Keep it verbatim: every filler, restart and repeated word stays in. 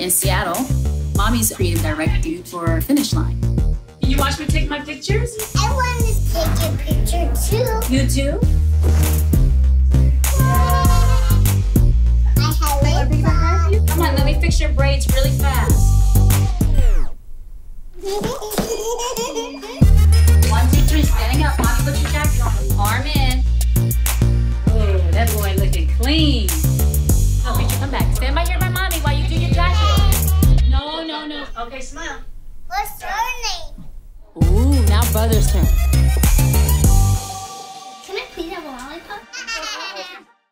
in Seattle. Mommy's creative director for Finish Line. Can you watch me take my pictures? I want to take your picture too. You too? I have lip balm. Come on, let me fix your braids really fast. One, two, three, standing up. Mommy, put your jacket on. Arm in. Oh, that boy looking clean. No, Preacher, come back. Stand by here by Mommy while you do your jacket. No, no, no. Okay, smile. What's your name? Ooh, now brother's turn.